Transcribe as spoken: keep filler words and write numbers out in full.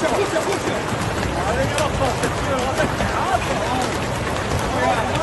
过去过去！啊，人家老婆，这这老在干啥子啊？